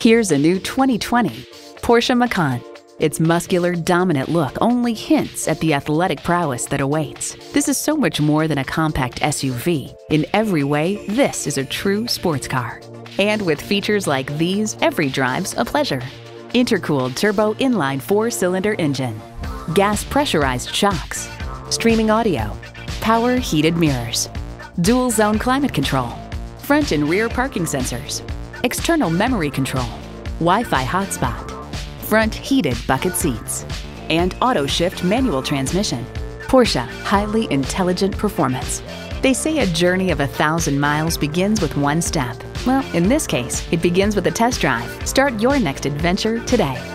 Here's a new 2020 Porsche Macan. Its muscular, dominant look only hints at the athletic prowess that awaits. This is so much more than a compact SUV. In every way, this is a true sports car. And with features like these, every drive's a pleasure. Intercooled turbo inline 4-cylinder engine, gas pressurized shocks, streaming audio, power heated mirrors, dual zone climate control, front and rear parking sensors, external memory control, Wi-Fi hotspot, front heated bucket seats, and auto shift manual transmission. Porsche, highly intelligent performance. They say a journey of 1,000 miles begins with one step. Well, in this case, it begins with a test drive. Start your next adventure today.